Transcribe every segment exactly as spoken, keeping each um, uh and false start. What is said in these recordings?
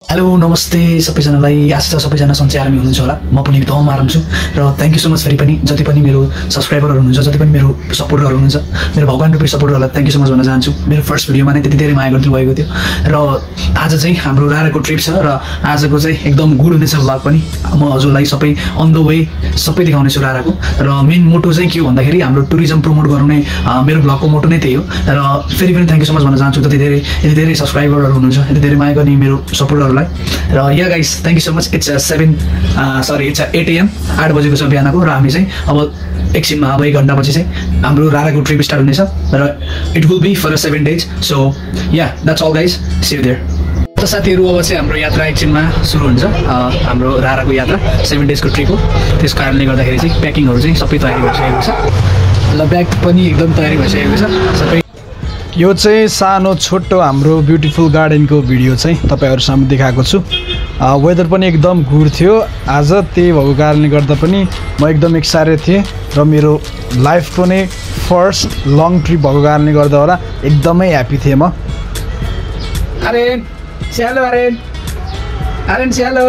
Hello नमस्ते सबैजनालाई आशा छ सबैजना सन्चै आरामी हुनुहुन्छ होला म पनि एकदम आराम छु र थ्यांक यू सो मच फेरि पनि जति पनि मेरो सब्स्क्राइबरहरु हुनुहुन्छ जति पनि मेरो सपोर्टरहरु हुनुहुन्छ मेरो भगवान रुपी सपोर्टरहरुलाई थ्यांक यू सो मच भन्न चाहन्छु मेरो फर्स्ट भिडियोमा नै त्यति धेरै माया गर्दिनु भएको थियो र आज चाहिँ हाम्रो राराको ट्रिप छ र आजको चाहिँ एकदम गुड हुनेछ भ्लग पनि म हजुरलाई सबै अन द वे सबै देखाउने छु राराको र मेन मोटो चाहिँ के हो भन्दाखेरि हाम्रो टुरिज्म प्रमोट गर्नु नै मेरो भ्लगको मोटो नै त्यही हो र फेरि पनि थ्यांक यू सो मच भन्न चाहन्छु जति धेरै यति धेरै सब्स्क्राइबरहरु हुनुहुन्छ यति धेरै माया गर्ने मेरो सपोर्टरहरुलाई र yeah guys thank you so much it's seven sorry it's eight AM आठ बजेको छ बिहानको र हामी चाहिँ अब एकछिनमा अब एक घन्टा पछि चाहिँ हाम्रो राराको ट्रिप स्टार्ट हुनेछ र it will be for seven days so yeah that's all guys see you there. त साथीहरु अब चाहिँ हाम्रो यात्रा एकछिनमा सुरु हुन्छ हाम्रो राराको यात्रा सेभेन डेजको ट्रिप हो त्यस कारणले गर्दाखेरि चाहिँ प्याकिङहरु चाहिँ सबै तयारी भइसकेको छ ल ब्याग पनि एकदम तयारी भइसकेको छ सबै। यो चाहिँ सानो छोटो हाम्रो ब्युटिफुल गार्डनको भिडियो चाहिँ तपाईहरु सामु देखाएको छु। वेदर पनि एकदम गुड थियो आज त्यही भएको कारणले गर्दा पनि म एकदम एक्साइटेड थिएँ र मेरो लाइफको नै फर्स्ट लङ ट्रिप भएको कारणले गर्दा होला एकदमै ह्यापी थिएँ म। आरेन स्यालो आरेन आरेन स्यालो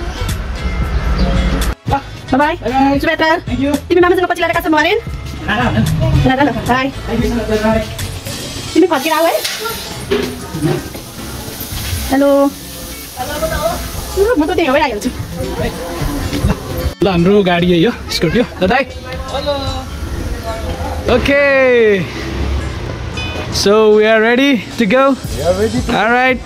बाय बाय सुबेता थ्यांक यू तिमी मामासँग पछि लागेका छौ म आरेन ल ल बाय बाय तिमी फर्केर आऊ है हेलो म त त्यही भइ आइहाल्छु ल हाम्रो गाडी हो यो स्कर्पियो ल दाइ hello okay so we are ready to go we are ready alright.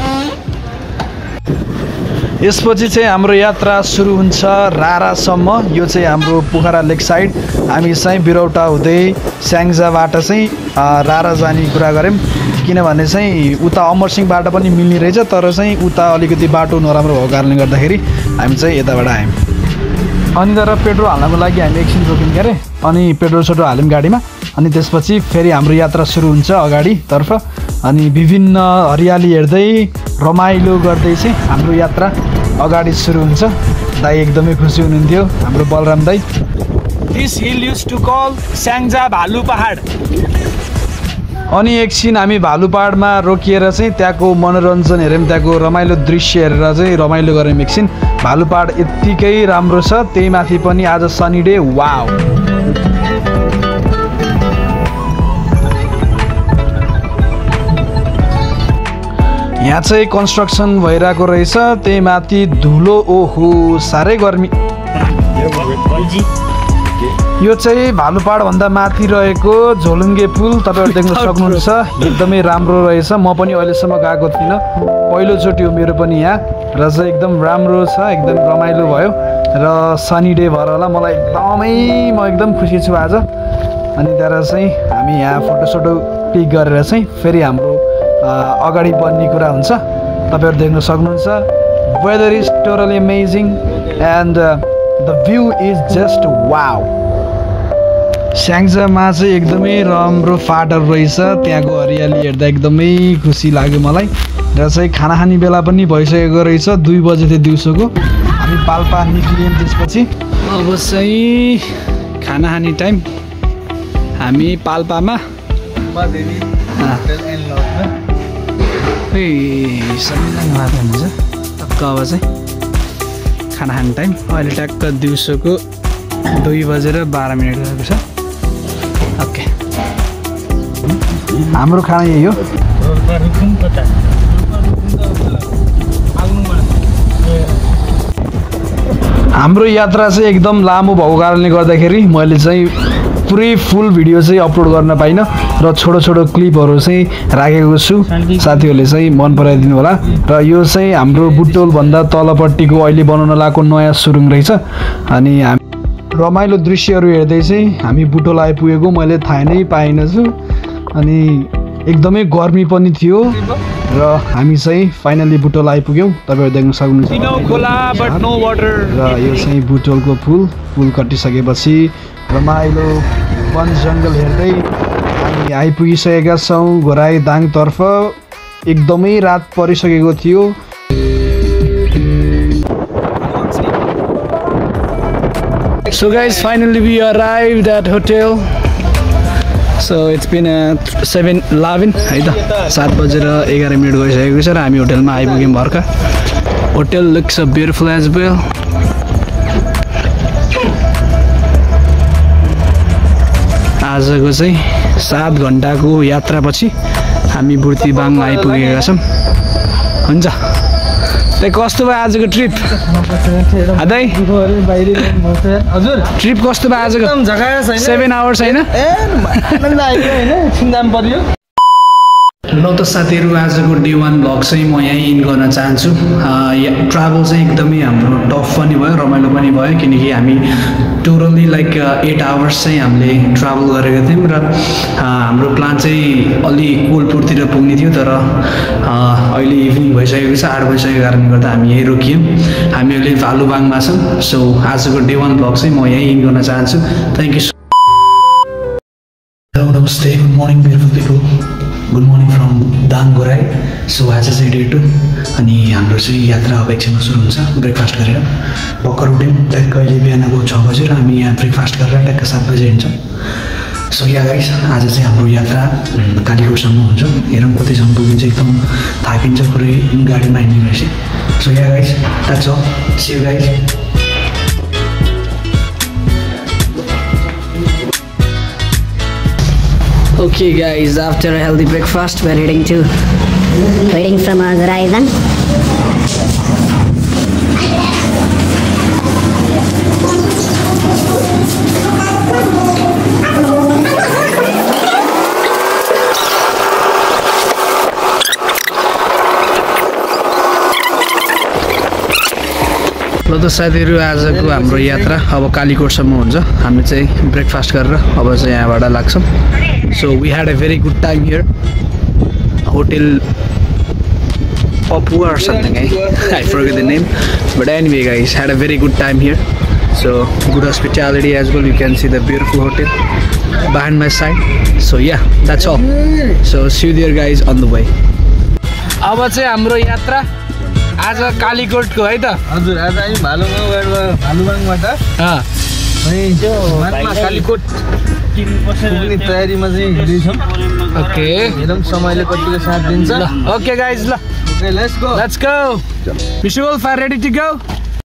यसपछि चाहिँ हाम्रो यात्रा सुरु हुन्छ रारासम्म। यो चाहिँ हाम्रो पोखरा लेक साइड हामी चाहिँ बिरौटा हुँदै स्याङ्जाबाट चाहिँ रारा जाने कुरा गऱ्यौँ किनभने चाहिँ उता अमरसिंहबाट पनि मिल्ने रहेछ तर चाहिँ उता अलिकति बाटो नराम्रो भएको कारणले गर्दाखेरि हामी चाहिँ यताबाट आयौँ। अनि तर पेट्रोल हाल्नको लागि हामी एकछिन रोक्यौँ के अरे अनि पेट्रोल सेट्रोल हाल्यौँ गाडीमा अनि त्यसपछि फेरि हाम्रो यात्रा सुरु हुन्छ अगाडितर्फ अनि विभिन्न हरियाली हेर्दै रमाइलो गर्दै चाहिँ हाम्रो यात्रा अगाडि सुरु हुन्छ। दाइ एकदमै खुसी हुनुहुन्थ्यो हाम्रो बलराम दाइ। This hill used to call Syangja भालु पहाड। अनि एकछिन हामी भालु पहाडमा रोकिएर चाहिँ त्यहाँको मनोरञ्जन हेऱ्यौँ त्यहाँको रमाइलो दृश्य हेरेर चाहिँ रमाइलो गऱ्यौँ एकछिन। भालु पहाड यत्तिकै राम्रो छ त्यही माथि पनि आज सनी डे वाउ। यहाँ चाहिँ कन्स्ट्रक्सन भइरहेको रहेछ त्यही माथि धुलो ओहो साह्रै गर्मी। यो चाहिँ भालु पहाडभन्दा माथि रहेको झोलुङ्गे पुल तपाईहरु देख्न सक्नुहुन्छ एकदमै राम्रो रहेछ। म पनि अहिलेसम्म गएको थिइनँ पहिलोचोटि हो मेरो पनि यहाँ र चाहिँ एकदम राम्रो छ एकदम रमाइलो भयो र सनी डे भएर होला मलाई एकदमै म एकदम खुसी छु आज। अनि त्यहाँबाट चाहिँ हामी यहाँ फोटोसोटो क्लिक गरेर चाहिँ फेरि हाम्रो अगाडि बढ्ने कुरा हुन्छ तपाईहरु देख्न सक्नुहुन्छ। Weather is totally amazing and the view is just wow. स्याङ्जामा चाहिँ एकदमै राम्रो फाटहरू रहेछ त्यहाँको हरियाली हेर्दा एकदमै खुसी लाग्यो मलाई र चाहिँ खाना खाने बेला पनि भइसकेको रहेछ दुई बजे थियो दिउँसोको हामी पाल्पा निक्लियौँ। त्यसपछि अब चाहिँ खाना खाने टाइम हामी पाल्पामा सबैजना हुन्छ टक्क अब चाहिँ खाना खाने टाइम अहिले ट्याक्क दिउँसोको दुई बजेर बाह्र मिनट गएको छ। ओके हाम्रो खाना यही हो। हाम्रो यात्रा चाहिँ एकदम लामो भएको कारणले गर्दाखेरि मैले चाहिँ पुरै फुल भिडियो चाहिँ अपलोड गर्न पाइनँ र छोटो छोटो क्लिपहरू चाहिँ राखेको छु साथीहरूले चाहिँ मन पराइदिनु होला। र यो चाहिँ हाम्रो बुटोलभन्दा तलपट्टिको अहिले बनाउन लागेको नयाँ सुरुङ रहेछ अनि हामी रमाइलो दृश्यहरू हेर्दै चाहिँ हामी बुटोल आइपुगेको मैले थाहा नै पाइनँ छु अनि एकदमै गर्मी पनि थियो र हामी चाहिँ फाइनली बुटोल आइपुग्यौँ तपाईहरु देख्न सक्नुहुन्छ। र यो चाहिँ बुटोलको पुल पुल कटिसकेपछि रमाइलो वन जङ्गल हेर्दै हामी आइपुगिसकेका छौँ घोराई दाङतर्फ। एकदमै रात परिसकेको थियो। So guys, finally we arrived at hotel. So it's been a seven eleven है त सात बजेर एघार मिनट गइसकेको छ र हामी होटलमा आइपुग्यौँ भर्खर Hotel looks so beautiful as well. आजको चाहिँ सात घन्टाको यात्रापछि हामी बुर्तिबाङ आइपुगेका छौँ। हुन्छ त्यही कस्तो भयो आजको ट्रिप आदै हजुर ट्रिप कस्तो भयो आजको सेभेन आवर्स होइन ल त साथीहरू आजको डे वान ब्लग चाहिँ म यहीँ इन गर्न चाहन्छु। ट्राभल चाहिँ एकदमै हाम्रो टफ पनि भयो रमाइलो पनि भयो किनकि हामी टोटल्ली लाइक एट आवर्स चाहिँ हामीले ट्राभल गरेका थियौँ र हाम्रो प्लान चाहिँ अलि कोलपुरतिर पुग्ने थियो तर अहिले इभिनिङ भइसकेको छ आठ भइसकेको कारणले गर्दा हामी यहीँ रोकियौँ। हामी अहिले भालुबाङमा छौँ। सो आजको डे वान ब्लग चाहिँ म यहीँ इन गर्न चाहन्छु। Thank you. नमस्ते good morning beautiful people good morning from Dang Gorai. So आज चाहिँ डे टू अनि हाम्रो चाहिँ यात्रा अब एकछिनमा सुरु हुन्छ ब्रेकफास्ट गरेर भर्खर उठ्यौँ ट्याक्क अहिले बिहानको छ बजे र हामी यहाँ ब्रेकफास्ट गरेर ट्याक्क सात बजे हिँड्छौँ। सो या गाइस आज चाहिँ हाम्रो यात्रा कालीकोटसम्म हुन्छ। हेरौँ कतिसम्म पुगिन्छ एकदम थाकिन्छ पुरै गाडीमा हिँड्ने रहेछ। So yeah guys that's all see you guys. Okay guys, after a healthy breakfast we're heading to heading from uh, Horizon. ल त साथीहरू आजको हाम्रो यात्रा अब कालीकोटसम्म हुन्छ। हामी चाहिँ ब्रेकफास्ट गरेर अब चाहिँ यहाँबाट लाग्छौँ। So we had a very good time here hotel Papua or something, eh? I forget the name, but anyway guys, had a very good time here. So good hospitality as well. You can see the beautiful hotel behind my side. So yeah, that's all. So see you there guys on the way. अब चाहिँ हाम्रो यात्रा आज कालीकोटको है त हजुर आज हामी भालुबाङबाट भालुबाङबाट अनि त्यो मानमा कालीकोट पुग्ने तयारीमा चाहिँ हिँड्दैछौँ। ओके हेरौँ समयले कतिको साथ दिन्छ। ओके गाइज ल okay let's go let's go visual far ready to go.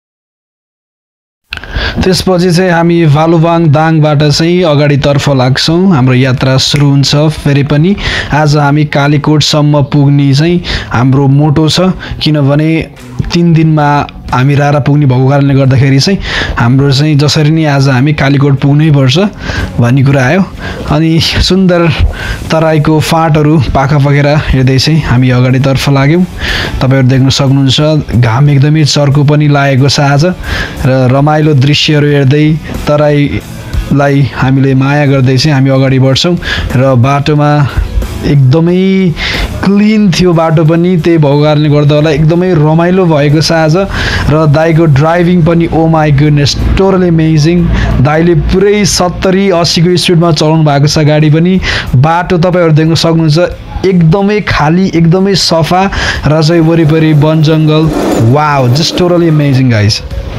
त्यसपछि चाहिँ हामी भालुबाङ दाङबाट चाहिँ अगाडितर्फ लाग्छौँ। हाम्रो यात्रा सुरु हुन्छ। फेरि पनि आज हामी कालीकोटसम्म पुग्ने चाहिँ हाम्रो मोटो छ किनभने तीन दिनमा हामी रारा पुग्ने भएको कारणले गर्दाखेरि चाहिँ हाम्रो चाहिँ जसरी नै आज हामी कालीकोट पुग्नै पर्छ भन्ने कुरा आयो। अनि सुन्दर तराईको फाँटहरू पाखा पखेर हेर्दै चाहिँ हामी अगाडितर्फ लाग्यौँ। तपाईँहरू देख्न सक्नुहुन्छ घाम एकदमै चर्को पनि लागेको छ आज र रमाइलो दृश्यहरू हेर्दै तराईलाई हामीले माया गर्दै चाहिँ हामी अगाडि बढ्छौँ। र बाटोमा एकदमै क्लिन थियो बाटो पनि, त्यही भएको कारणले गर्दा होला एकदमै रमाइलो भएको छ आज। र दाइको ड्राइभिङ पनि oh my goodness totally amazing. दाइले पुरै सत्तरी अस्सीको स्पिडमा चलाउनु भएको छ गाडी पनि। बाटो तपाईँहरू देख्न सक्नुहुन्छ एकदमै खाली एकदमै सफा र चाहिँ वरिपरि वन जङ्गल। Wow just totally amazing guys.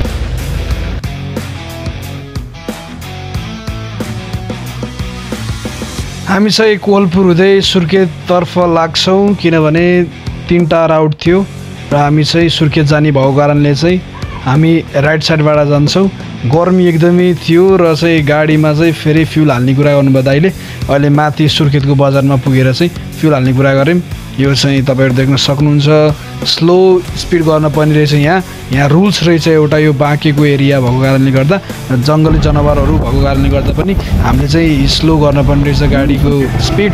हामी चाहिँ कोलपुर हुँदै सुर्खेततर्फ लाग्छौँ किनभने तिनवटा राउट थियो र हामी चाहिँ सुर्खेत जाने भएको कारणले चाहिँ हामी राइट साइडबाट जान्छौँ। गर्मी एकदमै थियो र चाहिँ गाडीमा चाहिँ फेरि फ्युल हाल्ने कुरा गर्नुभयो दाइले। अहिले माथि सुर्खेतको बजारमा पुगेर चाहिँ फ्युल हाल्ने कुरा गऱ्यौँ। यो चाहिँ तपाईँहरू देख्न सक्नुहुन्छ स्लो स्पिड गर्न पर्ने रहेछ। यहाँ यहाँ रुल्स रहेछ एउटा, यो बाँकेको एरिया भएको कारणले गर्दा जङ्गली जनावरहरू भएको कारणले गर्दा पनि हामीले चाहिँ स्लो गर्न पर्ने रहेछ गाडीको स्पिड।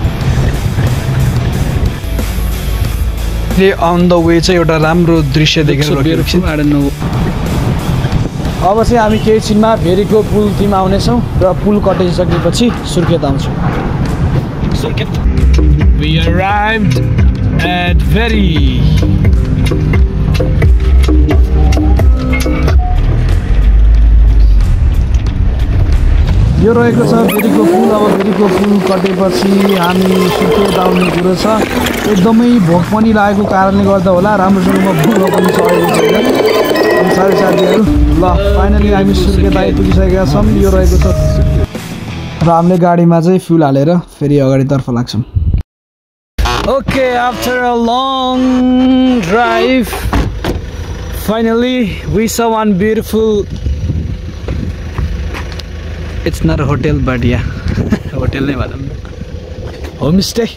अन द वे चाहिँ एउटा राम्रो दृश्य देखेर अब चाहिँ हामी केही छिनमा भेरीको पुलतिर आउनेछौँ र पुल कटाइसकेपछि सुर्खेत आउँछौँ। Surkhet We arrived at Very. यो रहेको छ भेरीको पुल। अब भेरीको पुल कटेपछि हामी सुर्खेत आउने कुरो छ। एकदमै भोक पनि लागेको कारणले गर्दा होला राम्रोसँगमा भोक पनि चढेको छैन। अनि साथी साथीहरू ल फाइनली हामी सुर्खेत आइपुगिसकेका छौँ। यो रहेको छ र हामीले गाडीमा चाहिँ फ्युल हालेर फेरि अगाडितर्फ लाग्छौँ। Okay, after a long drive, Finally, we saw one beautiful. It's not a hotel, but yeah, hotel name madam. Homestay.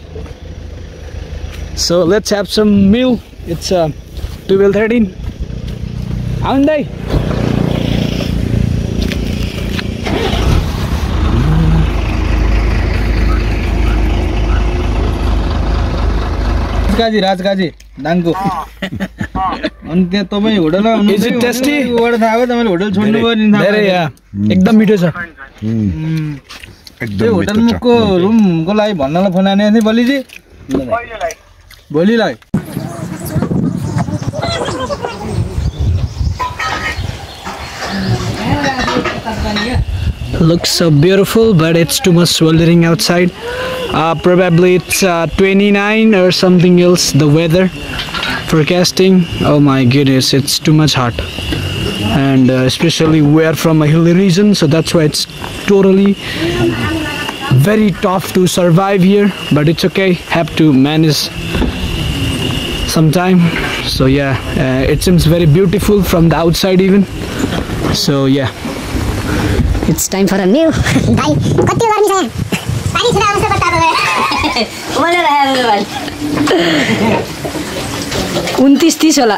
So let's have some meal. It's uh, twelve thirteen. Andai. राजकाजी राजकाजी दाङको अनि त्यहाँ तपाईँ होटलमा आउनु Is it tasty? उबाट थाहा भयो तपाईँले hotel छोड्नु भयो नि थाहा धेरै भयो। या एकदम मिठो छ त्यो होटलको रुमको लागि भन्नलाई फोन आने थिएँ भोलिजी भोलिलाई Looks so beautiful, but it's too much sweltering outside. Uh, probably it's uh, twenty-nine or something else. The weather forecasting. Oh my goodness, it's too much hot, and uh, especially we are from a hilly region, so that's why it's totally very tough to survive here. But it's okay. Have to manage sometime. So yeah, uh, it seems very beautiful from the outside even. So yeah. It's time for a meal. भाइ कति गर्मी छ पानी छुरा आउँछ बता they उमले राखेको भाइ उन्तीस तीस होला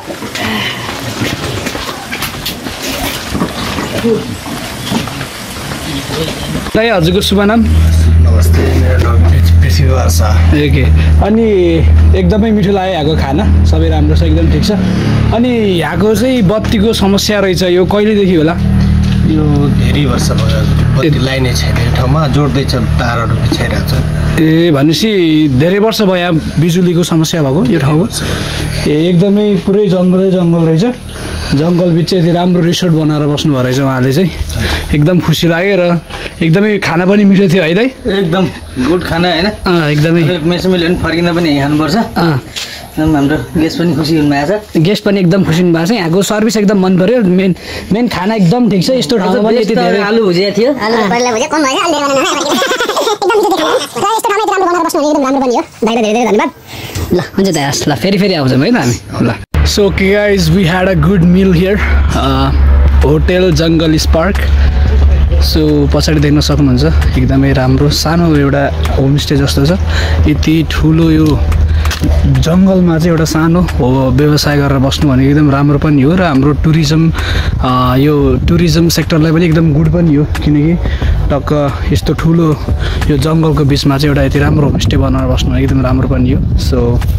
दाइ हजुरको शुभ नाम नमस्ते मेरो नाम पृथ्वी वर्षा ओके अनि एकदमै मिठो लाग्यो यहाँको खाना सबै राम्रो छ एकदम ठिक छ अनि यहाँको चाहिँ बत्तीको समस्या रहेछ यो कहिलेदेखि होला यो धेरै वर्ष भयो बत्ती लाइनै छैन यो ठाउँमा जोड्दैछ तारहरू बिछाइरहेको छ ए भनेपछि धेरै वर्ष भयो यहाँ बिजुलीको समस्या भएको यो ठाउँमा ए एकदमै पुरै जङ्गलै जङ्गल रहेछ जङ्गल बिच यति राम्रो रिसोर्ट बनाएर बस्नुभएको रहेछ उहाँले चाहिँ एकदम खुसी लाग्यो र एकदमै खाना पनि मिठो थियो है दाइ एकदम गुड खाना हैन एकदमै मेसोमेले पनि फर्किँदा पनि यही खानुपर्छ हाम्रो गेस्ट पनि खुसी हुनुभएको छ गेस्ट पनि एकदम खुसी हुनुभएको छ यहाँको सर्भिस एकदम मन पर्यो मेन मेन खाना एकदम ठिक छ यस्तो ठाउँमा पनि यति धेरै आलु भुजिया थियो आलु परिला भुजिया कम भयो अलि एकदम मिठो थियो र यस्तो ठाउँमा राम्रो बनाएर बस्नु एकदम राम्रो पनि हो दाइले धेरै धेरै धन्यवाद ल हुन्छ दाइ हस् ल फेरि फेरि आउँछौँ है त हामी ल So okay guys, we had a good meal here. Uh, Hotel Jungle Spark. So पछाडि देख्न सक्नुहुन्छ एकदमै राम्रो सानो एउटा होमस्टे जस्तो छ यति ठुलो यो जङ्गलमा चाहिँ एउटा सानो हो व्यवसाय गरेर बस्नु भनेको एकदम राम्रो पनि हो र हाम्रो टुरिज्म यो टुरिज्म सेक्टरलाई पनि एकदम गुड पनि हो किनकि टक्क यस्तो ठुलो यो जङ्गलको बिचमा चाहिँ एउटा यति राम्रो होमस्टे बनाएर बस्नु भनेको एकदम राम्रो पनि हो सो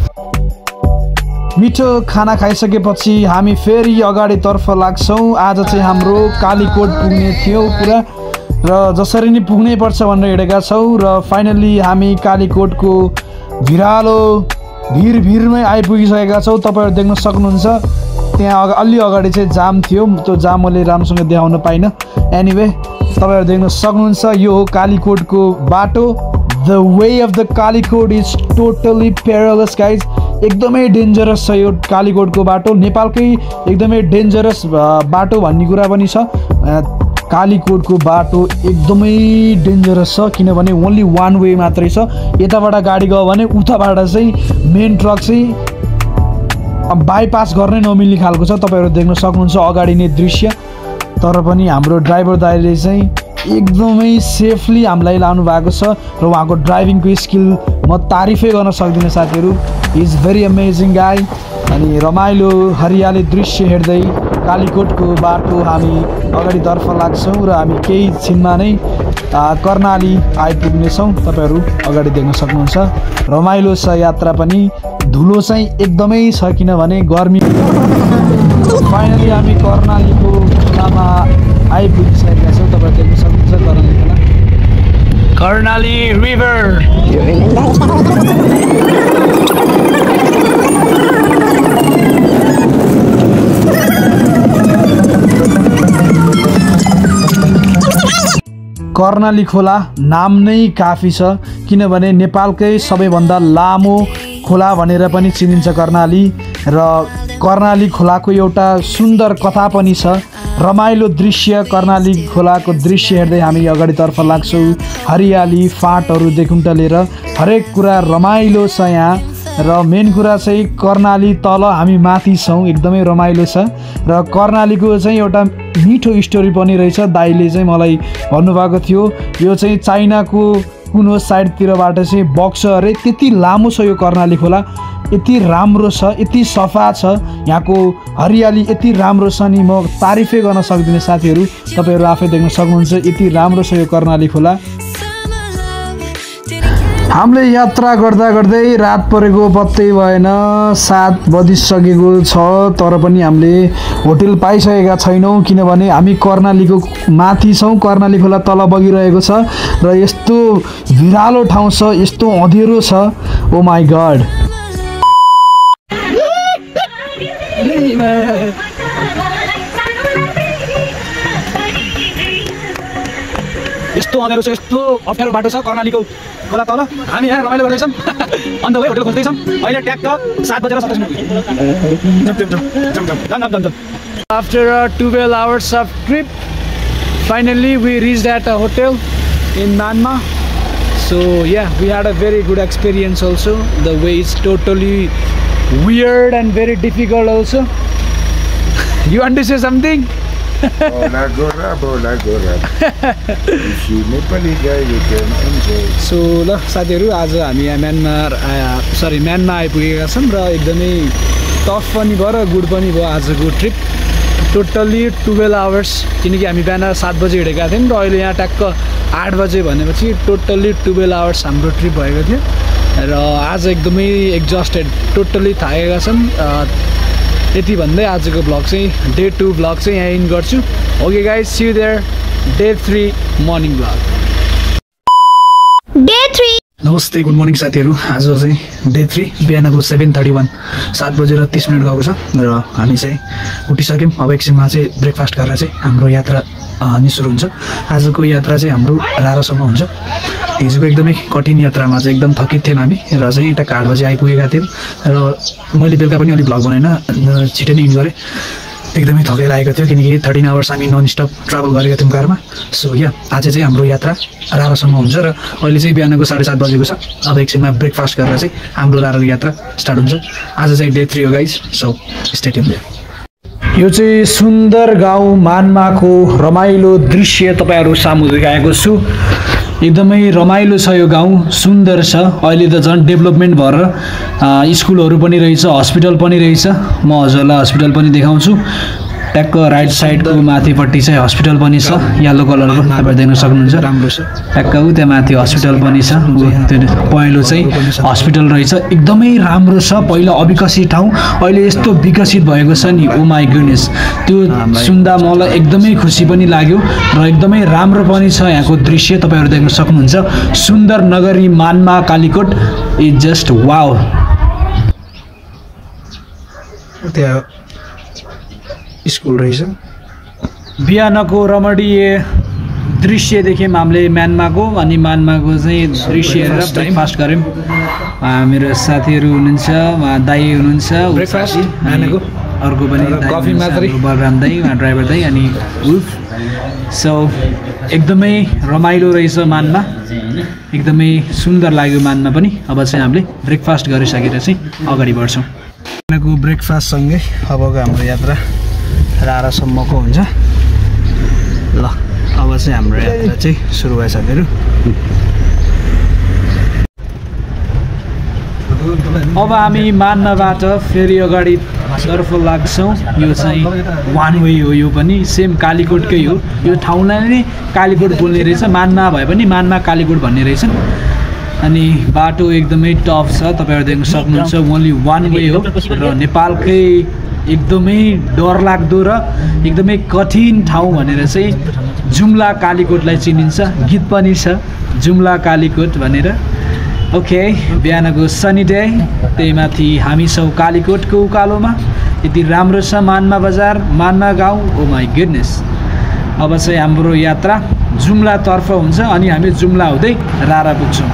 मिठो खाना खाइसकेपछि हामी फेरि अगाडितर्फ लाग्छौँ आज चाहिँ हाम्रो कालीकोट पुग्ने थियो पुरा र जसरी नै पुग्नै पर्छ भनेर हिँडेका छौँ र फाइनल्ली हामी कालीकोटको भिरालो भिर भिरमै आइपुगिसकेका छौँ तपाईँहरू देख्न सक्नुहुन्छ त्यहाँ अगा अलि अगाडि चाहिँ जाम थियो त्यो जाम मैले राम्रोसँग देखाउन पाइनँ एनिवे तपाईँहरू देख्न सक्नुहुन्छ यो हो कालीकोटको बाटो the way of the Kalikot is totally perilous guys एकदमै डेन्जरस छ यो कालीकोटको बाटो नेपालकै एकदमै डेन्जरस बाटो भन्ने कुरा पनि छ कालीकोटको बाटो एकदमै डेन्जरस छ किनभने ओन्ली वान वे मात्रै छ यताबाट गाडी गयो भने उताबाट चाहिँ मेन ट्रक चाहिँ बाइपास गर्नै नमिल्ने खालको छ तपाईँहरू देख्न सक्नुहुन्छ अगाडि नै दृश्य तर पनि हाम्रो ड्राइभर दाइले चाहिँ एकदमै सेफली हामीलाई लानु भएको छ र उहाँको ड्राइभिङको स्किल म तारिफै गर्न सक्दिनँ साथीहरू इज भेरी अमेजिङ गाई अनि रमाइलो हरियाली दृश्य हेर्दै कालीकोटको बाटो हामी अगाडितर्फ लाग्छौँ र हामी केही छिनमा नै कर्णाली आइपुग्नेछौँ तपाईँहरू अगाडि देख्न सक्नुहुन्छ रमाइलो छ यात्रा पनि धुलो चाहिँ एकदमै छ किनभने गर्मी फाइनली हामी कर्णालीको खोलामा आइपुगिसकेका छौँ तपाईँहरू देख्न सक्नुहुन्छ कर्णाली खोला कर्णाली रिभर कर्णाली खोला नाम नै काफी छ किनभने नेपालकै सबैभन्दा लामो खोला भनेर पनि चिनिन्छ कर्णाली र कर्णाली खोलाको एउटा सुन्दर कथा पनि छ रमाइलो दृश्य कर्णाली खोलाको दृश्य हेर्दै हामी अगाडितर्फ लाग्छौँ हरियाली फाँटहरूदेखि लिएर हरेक कुरा रमाइलो छ यहाँ र मेन कुरा चाहिँ कर्णाली तल हामी माथि छौँ एकदमै रमाइलो छ र कर्णालीको चाहिँ एउटा मिठो स्टोरी पनि रहेछ दाइले चाहिँ मलाई भन्नुभएको थियो यो चाहिँ चाइनाको कुन हो साइडतिरबाट चाहिँ बग्छ अरे त्यति लामो छ यो कर्णाली खोला यति राम्रो छ यति सफा छ यहाँको हरियाली यति राम्रो छ नि म तारिफै गर्न सक्दिनँ साथीहरू तपाईँहरू आफै देख्न सक्नुहुन्छ यति राम्रो छ यो कर्णाली खोला हामीले यात्रा गर्दा गर्दै रात परेको पत्तै भएन सात बजिसकेको छ तर पनि हामीले होटल पाइसकेका छैनौँ किनभने हामी कर्णालीको माथि छौँ कर्णाली खोला तल बगिरहेको छ र यस्तो भिरालो ठाउँ छ यस्तो अँधेरो छ ओ माई गड यस्तो अँधेरो छ यस्तो अप्ठ्यारो बाटो छ कर्णालीको खोला तल हामी यहाँ रमाइलो गर्दैछौँ अन्त होटल खोज्दैछौँ अहिले ट्याक्क सात बजेर सत्ताइस After a twelve hours of trip, finally we reached at a hotel in Myanmar. So yeah, we had a very good experience also. The way is totally weird and very difficult also. You want to say something? Bola gora, bola gora. If you Nepali guy, you can enjoy. So ल साथीहरू आज हामी यहाँ Myanmar sorry म्यानमा आइपुगेका छौँ र एकदमै tough पनि भयो र गुड पनि भयो आजको ट्रिप टोटल्ली टुवेल्भ आवर्स किनकि हामी बिहान सात बजी हिँडेका थियौँ र अहिले यहाँ ट्याक्क आठ बजे भनेपछि टोटल्ली टुवेल्भ आवर्स हाम्रो ट्रिप भएको थियो र आज एकदमै एक्जस्टेड टोटल्ली थाकेका छौँ यति भन्दै आजको ब्लग चाहिँ डे टू ब्लग चाहिँ यहाँ इन गर्छु okay guys see you there day three morning vlog day three नमस्ते गुड मर्निङ साथीहरू आज चाहिँ डे थ्री बिहानको सेभेन थर्टी वान सात बजेर तिस मिनट गएको छ र हामी चाहिँ उठिसक्यौँ अब एकछिनमा चाहिँ ब्रेकफास्ट गरेर चाहिँ हाम्रो यात्रा नि सुरु हुन्छ आजको यात्रा चाहिँ हाम्रो रारासम्म हुन्छ हिजोको एकदमै कठिन यात्रामा चाहिँ एकदम थकित थियौँ हामी र चाहिँ यता आठ बजी आइपुगेका थियौँ र मैले बेलुका पनि अलिक भ्लग बनाएन छिटै नै इन गरेँ एकदमै थकेर आएको थियो किनकि थर्टिन आवर्स हामी नन स्टप ट्राभल गरेका थियौँ कारमा सो या आज चाहिँ हाम्रो यात्रा रारासम्म हुन्छ र अहिले चाहिँ बिहानको साढे सात बजेको छ अब एकछिनमा ब्रेकफास्ट गरेर चाहिँ हाम्रो राराको यात्रा स्टार्ट हुन्छ आज चाहिँ डे थ्री हो गाइज सो स्टे ट्युन्ड यो चाहिँ सुन्दर गाउँ मान्माको रमाइलो दृश्य तपाईँहरू सामु देखाएको छु एकदमै रमाइलो छ यो गाउँ सुन्दर छ अहिले त झन् डेभलपमेन्ट भएर स्कुलहरू पनि रहेछ हस्पिटल पनि रहेछ म हजुरलाई हस्पिटल पनि देखाउँछु ट्याक्क राइट साइडको माथिपट्टि चाहिँ हस्पिटल पनि छ येलो कलरको तपाईँ देख्न सक्नुहुन्छ राम्रो छ ट्याक्क ऊ त्यहाँ माथि हस्पिटल पनि छ त्यो पहिलो चाहिँ हस्पिटल रहेछ एकदमै राम्रो छ पहिला अविकसित ठाउँ अहिले यस्तो विकसित भएको छ नि ओ माई गुडनेस त्यो सुन्दा मलाई एकदमै खुसी पनि लाग्यो र एकदमै राम्रो पनि छ यहाँको दृश्य तपाईँहरू देख्न सक्नुहुन्छ सुन्दर नगरी Manma Kalikot is just wow त्यहाँ स्कुल रहेछ बिहानको रमणीय दृश्य देख्यौँ हामीले म्यानमाको अनि म्यानमाको चाहिँ दृश्य हेरेर ब्रेकफास्ट गऱ्यौँ मेरो साथीहरू हुनुहुन्छ उहाँ दाई हुनुहुन्छ ब्रेकफास्ट म्यानको अर्को पनि कफी मात्रै बलराम दाई उहाँ ड्राइभर दाई अनि उल्फ सो एकदमै रमाइलो रहेछ मानमा एकदमै सुन्दर लाग्यो मानमा पनि अब चाहिँ हामीले ब्रेकफास्ट गरिसकेर चाहिँ अगाडि बढ्छौँ बिहानको ब्रेकफास्टसँगै अबको हाम्रो यात्रा रारासम्मको हुन्छ ल अब चाहिँ हाम्रो यात्रा चाहिँ सुरु भएछ साथीहरू अब हामी मान्नाबाट फेरि अगाडि तर्फ लाग्छौँ यो चाहिँ वान वे हो यो पनि सेम कालीकोटकै हो यो ठाउँलाई नै कालीकोट बोल्ने रहेछ मान्ना भए पनि मान्मा कालीकोट भन्ने रहेछन् अनि बाटो एकदमै टफ छ तपाईँहरू देख्न सक्नुहुन्छ ओन्ली वान वे हो र नेपालकै एकदमै डरलाग्दो र एकदमै कठिन ठाउँ भनेर चाहिँ जुम्ला कालीकोटलाई चिनिन्छ गीत पनि छ जुम्ला कालीकोट भनेर ओके बिहानको सनी डे त्यही माथि हामी छौँ कालीकोटको उकालोमा यति राम्रो छ मान्मा बजार मान्मा गाउँ ओ माई गुडनेस अब चाहिँ हाम्रो यात्रा जुम्लातर्फ हुन्छ अनि हामी जुम्ला हुँदै रारा पुग्छौँ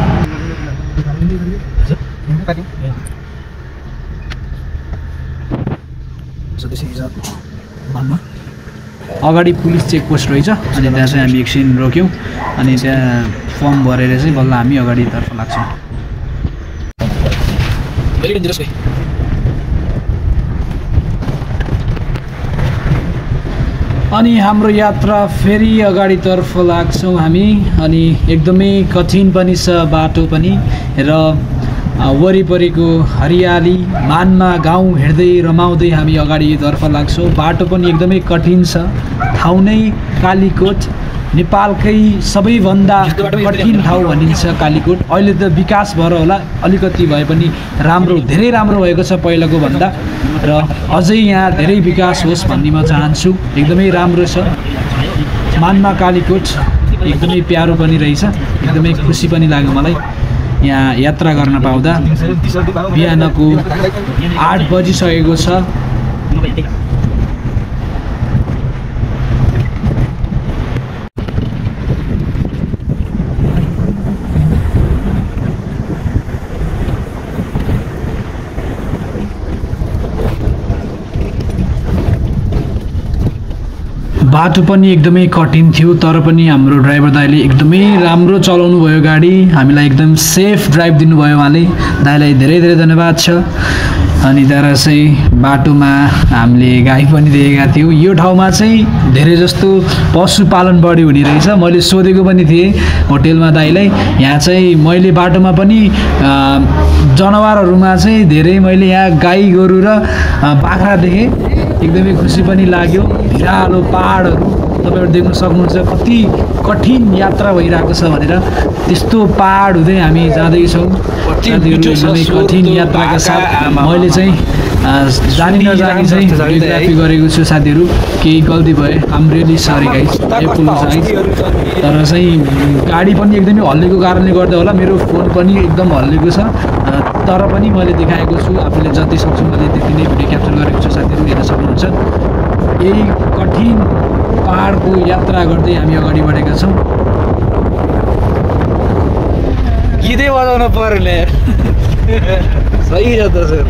अगाडि पुलिस चेकपोस्ट रहेछ अनि त्यहाँ चाहिँ हामी एकछिन रोक्यौँ अनि त्यहाँ फर्म भरेर चाहिँ बल्ल हामी अगाडितर्फ लाग्छौँ भेरी डेन्जरस भाइ। अनि हाम्रो यात्रा फेरि अगाडितर्फ लाग्छौँ हामी। अनि एकदमै कठिन पनि छ बाटो पनि र वरिपरिको हरियाली मानमा गाउँ हेर्दै रमाउँदै हामी अगाडितर्फ लाग्छौँ। बाटो पनि एकदमै कठिन छ। ठाउँ नै कालीकोट, नेपालकै सबैभन्दा कठिन ठाउँ भनिन्छ कालीकोट। अहिले त विकास भएर होला अलिकति भए पनि राम्रो, धेरै राम्रो भएको छ पहिलाको भन्दा र अझै यहाँ धेरै विकास होस् भन्ने म चाहन्छु। एकदमै राम्रो छ मानमा कालीकोट, एकदमै प्यारो पनि रहेछ। एकदमै खुसी पनि लाग्यो मलाई यहाँ यात्रा गर्न पाउँदा। बिहानको आठ बजिसकेको छ। बाटो पनि एकदमै कठिन थियो तर पनि हाम्रो ड्राइभर दाइले एकदमै राम्रो चलाउनु भयो गाडी। हामीलाई एकदम सेफ ड्राइभ दिनुभयो उहाँले। दाइलाई धेरै धेरै धन्यवाद छ। अनि तर चाहिँ बाटोमा हामीले गाई पनि देखेका थियौँ। यो ठाउँमा चाहिँ धेरै जस्तो पशुपालन बढी हुने रहेछ। मैले सोधेको पनि थिएँ होटेलमा दाइलाई। यहाँ चाहिँ मैले बाटोमा पनि जनावरहरूमा चाहिँ धेरै मैले यहाँ गाई गोरु र बाख्रा देखेँ। एकदमै खुसी पनि लाग्यो। भिरालो पहाडहरू तपाईँहरू देख्न सक्नुहुन्छ कति कठिन यात्रा भइरहेको छ भनेर। त्यस्तो पहाड हुँदै हामी जाँदैछौँ। एकदमै कठिन यात्राका साथ मैले चाहिँ जानी नजानी चाहिँ भिडियोग्राफी गरेको छु साथीहरू। केही गल्ती भए um really sorry guys, apologize. तर चाहिँ गाडी पनि एकदमै हल्लेको कारणले गर्दा होला मेरो फोन पनि एकदम हल्लेको छ। तर पनि मैले देखाएको छु, आफूले जति सक्छु मैले त्यति नै भिडियो क्याप्चर गरेको छु साथीहरू, हेर्न सक्नुहुन्छ। यही कठिन पहाडको यात्रा गर्दै हामी अगाडि बढेका छौँ। गीतै बजाउन पर्ने सही छ त सर।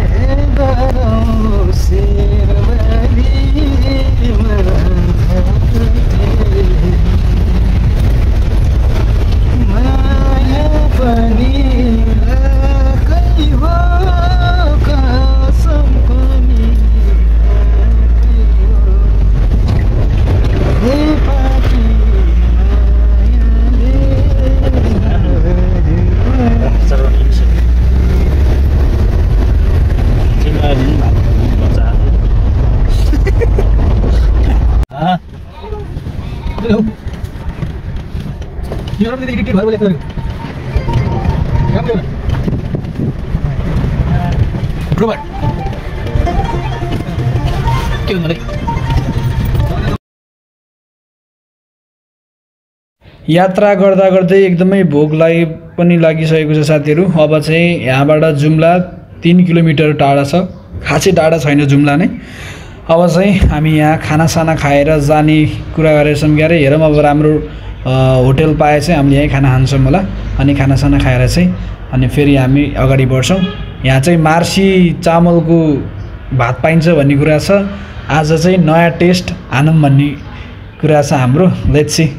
यात्रा गर्दा गर्दै एकदमै भोक लागि पनि लागिसकेको छ साथीहरू। अब चाहिँ यहाँबाट जुम्ला तीन किलोमिटर टाढा छ, खासै टाढा छैन जुम्ला नै। अब चाहिँ हामी यहाँ खानासाना खाएर जाने कुरा गरेछौँ। क्यारे हेरौँ अब राम्रो होटल पाए चाहिँ हामीले यहीँ खाना खान्छौँ होला। अनि खानासाना खाएर चाहिँ अनि फेरि हामी अगाडि बढ्छौँ। यहाँ चाहिँ मार्सी चामलको भात पाइन्छ भन्ने कुरा छ। आज चाहिँ नयाँ टेस्ट हानौँ भन्ने कुरा छ हाम्रो। Let's see.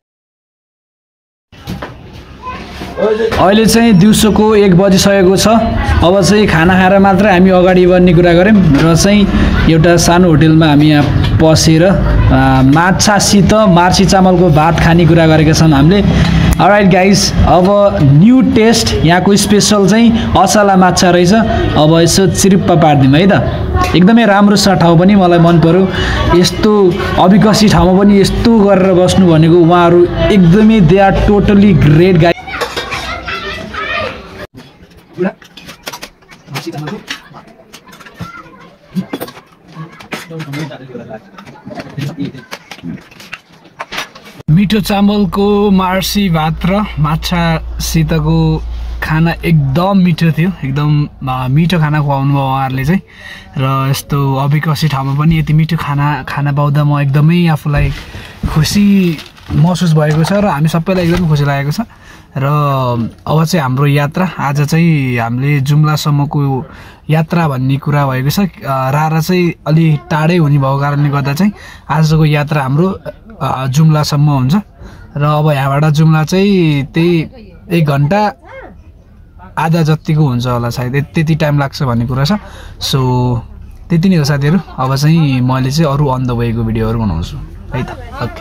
अहिले चाहिँ दिउँसोको एक बजिसकेको छ। अब चाहिँ खाना खाएर मात्रै हामी अगाडि बढ्ने कुरा गऱ्यौँ र चाहिँ एउटा सानो होटेलमा हामी यहाँ पसेर माछासित मार्सी चामलको भात खाने कुरा गरेका छौँ हामीले। अलराइट गाइस, अब न्यू टेस्ट यहाँको स्पेसल चाहिँ असला माछा रहेछ। अब यसो चिरिप्पा पारिदिउँ है त। एकदमै राम्रो छ ठाउँ पनि, मलाई मन पर्यो। यस्तो अविकसित ठाउँमा पनि यस्तो गरेर बस्नु भनेको उहाँहरू एकदमै they are totally great guys. मिठो चामलको मार्सी भात र माछासितको खाना एकदम मिठो थियो। एकदम मिठो खाना खुवाउनु भयो उहाँहरूले चाहिँ। र यस्तो अविकसित ठाउँमा पनि यति मिठो खाना खाना पाउँदा म एकदमै आफूलाई खुसी महसुस भएको छ र हामी सबैलाई एकदमै खुसी लागेको छ। र अब चाहिँ हाम्रो यात्रा आज चाहिँ हामीले जुम्लासम्मको यात्रा भन्ने कुरा भएको छ। रारा चाहिँ अलि टाढै हुने भएको कारणले गर्दा चाहिँ आजको यात्रा हाम्रो जुम्लासम्म हुन्छ। र अब यहाँबाट जुम्ला चाहिँ त्यही एक घन्टा आधा जतिको हुन्छ होला सायद त्यति टाइम लाग्छ भन्ने कुरा छ सो त्यति नै हो साथीहरू अब चाहिँ मैले चाहिँ अरू अन द वेको भिडियोहरू बनाउँछु है त ओके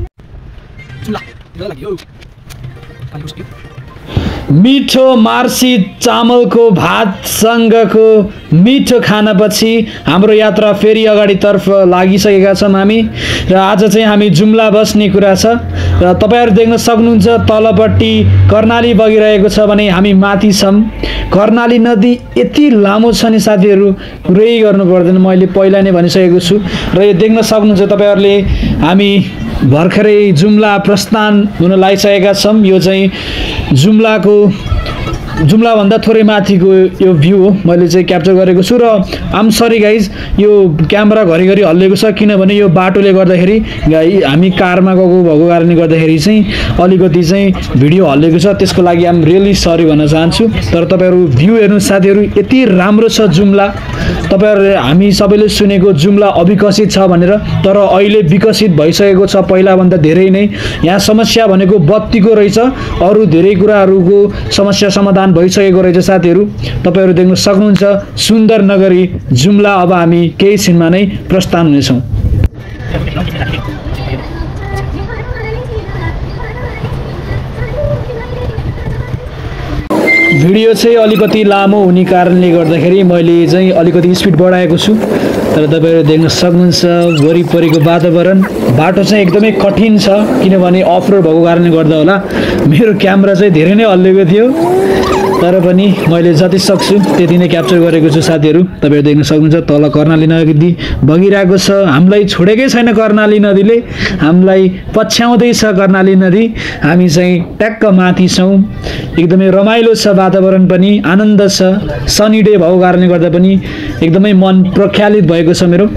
मिठो मार्सी चामलको भातसँगको मिठो खानापछि हाम्रो यात्रा फेरि अगाडितर्फ लागिसकेका छौँ हामी र आज चाहिँ हामी जुम्ला बस्ने कुरा छ र तपाईँहरू देख्न सक्नुहुन्छ तलपट्टि कर्णाली बगिरहेको छ भने हामी माथि छौँ कर्णाली नदी यति लामो छ नि साथीहरू कुरै गर्नु पर्दैन मैले पहिला नै भनिसकेको छु र यो देख्न सक्नुहुन्छ तपाईँहरूले हामी भर्खरै जुम्ला प्रस्थान हुन लागिसकेका छौँ यो चाहिँ जुम्लाको जुम्लाभन्दा थोरै माथिको यो भ्यू हो मैले चाहिँ क्याप्चर गरेको छु र आम सरी गाइज यो क्यामेरा घरिघरि हल्लेको छ किनभने यो बाटोले गर्दाखेरि हामी कारमा गएको भएको कारणले गर्दाखेरि चाहिँ अलिकति चाहिँ भिडियो हल्लेको छ त्यसको लागि आम रियली सरी भन्न चाहन्छु तर तपाईँहरू भ्यू हेर्नु साथीहरू यति राम्रो छ जुम्ला तपाईँहरूले हामी सबैले सुनेको जुम्ला अविकसित छ भनेर तर अहिले विकसित भइसकेको छ पहिलाभन्दा धेरै नै यहाँ समस्या भनेको बत्तीको रहेछ अरू धेरै कुराहरूको समस्या समाधान भइसकेको रहेछ साथीहरू तपाईहरु देख्न सक्नुहुन्छ सुन्दर नगरी जुम्ला अब हामी केही छिनमा नै प्रस्थान हुनेछौं भिडियो चाहिँ अलिकति लामो हुने कारणले गर्दाखेरि मैले चाहिँ अलिकति स्पिड बढाएको छु तर तपाईहरु देख्न सक्नुहुन्छ वरिपरिको वातावरण बाटो चाहिँ एकदमै कठिन छ किनभने अफ रोड भएको कारणले गर्दा होला मेरो क्यामेरा चाहिँ धेरै नै हल्लेको थियो तर पनि मैले जति सक्छु त्यति नै क्याप्चर गरेको छु साथीहरु तपाईहरु देख्न सक्नुहुन्छ तल कर्णाली नदी बगिरहेको छ हामीलाई छोडेकै छैन कर्णाली नदीले हामीलाई पछ्याउँदै छ कर्णाली नदी हामी चाहिँ ट्याक्क माथि छौं एकदमै रमाइलो छ वातावरण पनि आनन्द छ सनी डे भएको कारणले गर्दा पनि एकदमै मन प्रख्यालित भएको छ मेरो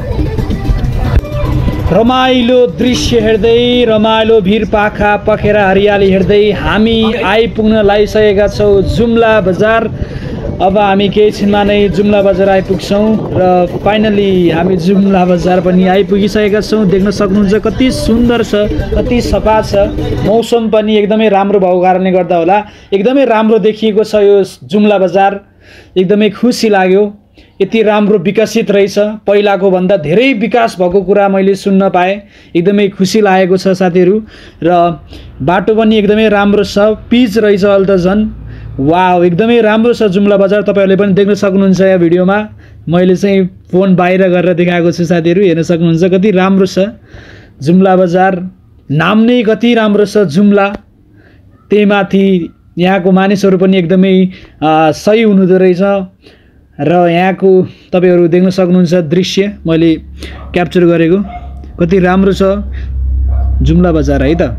रमाइलो दृश्य हेर्दै रमाइलो भिरपाखा पखेरा हरियाली हेर्दै हामी आइपुग्न लागिसकेका छौं जुम्ला बजार अब हामी केही छिनमा नै जुम्ला बजार आइपुग्छौं र फाइनली हामी जुम्ला बजार पनि आइपुगिसकेका छौं देख्न सक्नुहुन्छ कति सुन्दर छ कति सफा छ मौसम पनि एकदमै राम्रो भएको कारणले गर्दा होला एकदमै राम्रो देखिएको छ यो जुम्ला बजार एकदमै खुसी लाग्यो यति राम्रो विकसित रहेछ पहिलाको भन्दा धेरै विकास भएको कुरा मैले सुन्न पाए एकदमै खुसी लागेको छ साथीहरु र बाटो पनि एकदमै राम्रो छ पिच रहेछ अल त झन् वाउ एकदमै राम्रो छ जुम्ला बजार तपाईहरुले पनि देख्न सक्नुहुन्छ यो भिडियोमा मैले चाहिँ फोन बाहिर गरेर देखाएको छु साथीहरु हेर्न सक्नुहुन्छ कति राम्रो छ जुम्ला बजार नाम नै कति राम्रो छ जुम्ला त्यहीमाथि यहाँको मानिसहरु पनि एकदमै सही हुनुहुँदो रहेछ र यहाँको तपाईहरु देख्न सक्नुहुन्छ दृश्य मैले क्याप्चर गरेको कति राम्रो छ जुम्ला बजार है त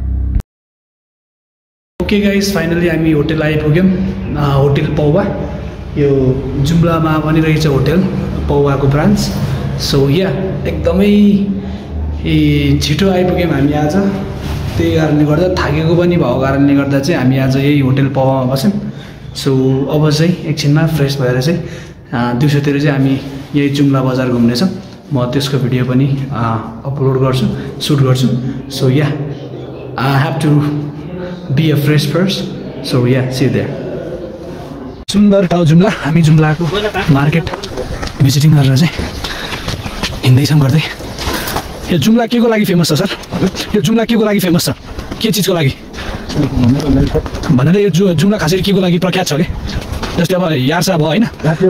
ओके गाइस फाइनली हामी होटल आइपुग्यौं होटल पौवा यो जुम्लामा बनिरहेछ होटल पौवाको ब्रान्च सो या एकदमै छिटो आइपुग्यौं हामी आज त्यही कारणले गर्दा थाकेको पनि भएको कारणले गर्दा चाहिँ हामी आज यही होटल पौवामा बस्यौं सो अब चाहिँ एकछिनमा फ्रेस भएर चाहिँ दिउँसोतिर चाहिँ हामी यही जुम्ला बजार घुम्नेछौँ म त्यसको भिडियो पनि अपलोड गर्छु सुट गर्छु so yeah I have to be a fresh first so yeah see there सुन्दर ठाउँ जुम्ला हामी जुम्लाको मार्केट भिजिटिङ गरेर चाहिँ हिँड्दैछौँ गर्दै यो जुम्ला के को लागि फेमस छ सर यो जुम्ला के को लागि फेमस छ के चिजको लागि भनेर यो जु जुम्ला खासरी के को लागि प्रख्यात छ कि जस्तै अब यार्सा भयो होइन हजुर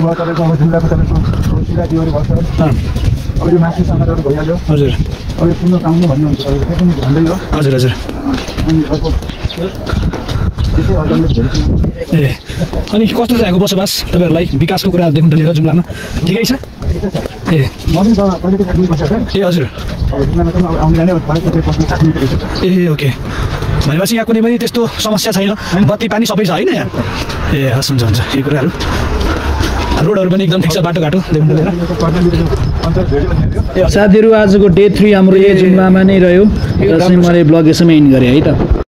हजुर हजुर ए अनि कस्तो चाहिँ बसोबास तपाईँहरूलाई विकासको कुरा देख्नु लिएर जुम्लामा ठिकै छ ए ए हजुर ए ओके भनेपछि यहाँ कुनै पनि त्यस्तो समस्या छैन बत्ती पानी सबै छ होइन यहाँ ए हस् हुन्छ हुन्छ यो कुराहरू रोडहरू पनि एकदम ठिक छ बाटोघाटो देख्नु लिएर साथीहरू आजको डे थ्री हाम्रो यही जुम्लामा नै रह्यो र चाहिँ मैले ब्लग यसैमा इन गरेँ है त।